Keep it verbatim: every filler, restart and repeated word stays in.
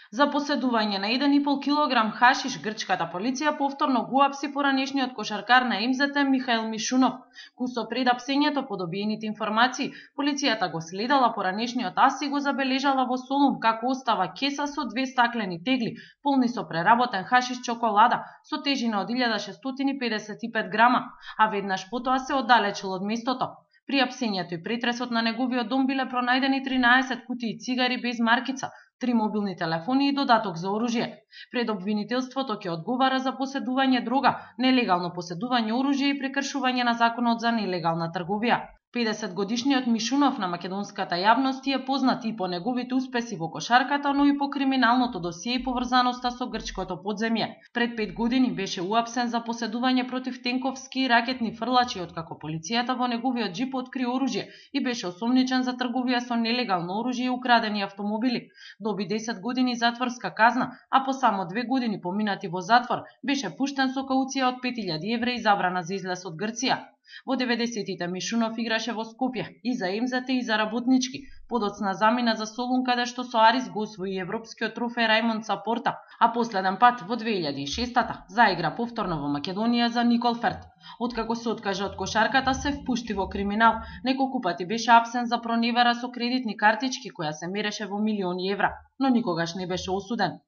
За поседување на еден и пол килограм хашиш, грчката полиција повторно го апси поранешниот кошаркар на Ем Зет Ем Михаил Мишунов. Кусо пред апсењето по добиените информации, полицијата го следала поранешниот ас и го забележала во Солун како остава кеса со две стаклени тегли, полни со преработен хашиш чоколада, со тежина од илјада шестстотини и педесет и пет грама, а веднаш потоа се оддалечил од местото. При апсењето и претресот на неговиот дом биле пронајдени тринаесет кутии цигари без маркица, три мобилни телефони и додаток за оружје. Пред обвинителството ќе одговара за поседување дрога, нелегално поседување оружје и прекршување на законот за нелегална трговија. педесет годишниот Мишунов на македонската јавност е познат и по неговите успеси во кошарката, но и по криминалното досие и поврзаноста со грчкото подземје. Пред пет години беше уапсен за поседување против тенковски и ракетни фрлачи, откако полицијата во неговиот джип откри оружје и беше осомничен за трговија со нелегално оружје и украдени автомобили. Доби десет години затворска казна, а по само две години поминати во затвор беше пуштен со кауција од пет илјади евра и забрана за излез од Грција. Во деветдесетите Мишунов играше во Скопје и за Ем Зет и за Работнички. Подоцна замина за Солун, каде што со Арис го освои европскиот трофеј Рајмонд Сапорта, а последен пат во две илјади и шестата заигра повторно во Македонија за Никол Ферт. Откако се откажа од кошарката, се впушти во криминал. Неколку пати беше апсен за проневера со кредитни картички која се мереше во милиони евра, но никогаш не беше осуден.